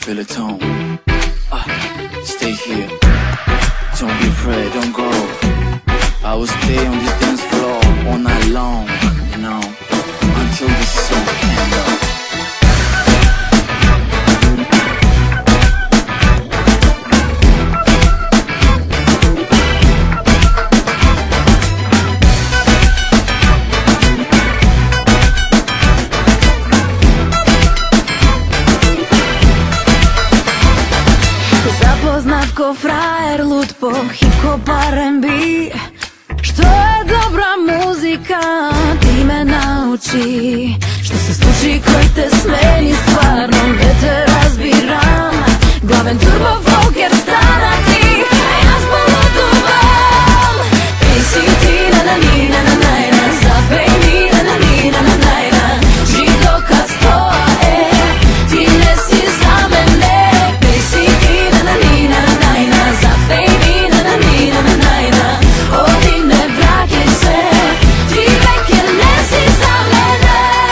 feel a tone. Stay here, don't be afraid, don't go. I will stay on this dance floor all night long, you know, until the sun comes up. Poznat ko frajer, lud po hip-hop R&B. Što je dobra muzika, ti me nauči. Što se sluči koji te smeni, stvarno ne te razbiram. Glaven turbo folker strana ti, a ja spolutuvam. Ti si ti na na ni na na najna, zapej mi na na ni na na najna. Žido ka stoa, ti ne si za mene. Ti si ti na na ni na na najna, zapej mi na na ni na na najna. Odi ne vraćaj se, ti veke ne si za mene.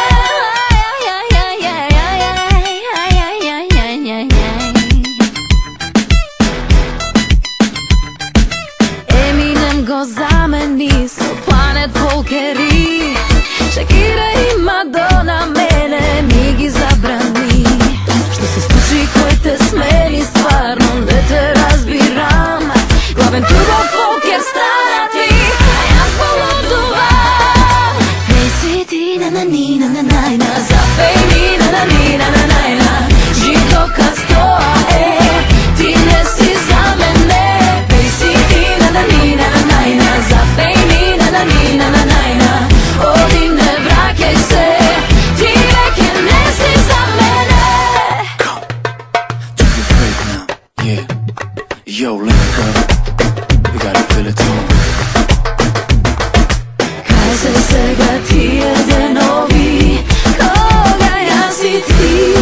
Eminem go zameni, so planet folkeri. Shakira i Madonna mene, mi gi zabrani. Što se sluči koji te smeni, stvarno ne te razbiram. Glaven turbo folker strana ti, a ja spolutuvam. Ti si ti na na ni na na najna, zapej mi na na ni na na najna. Žido ka stoa, ti ne si za mene. Ti si ti na na ni na na najna, zapej mi na na ni na na najna. Odi ne vraćaj se, ti veke ne si za mene. Don't be afraid now, yeah. Yo, let me go. We gotta feel it too. Kaj se svega ti je de novi, koga ja si ti.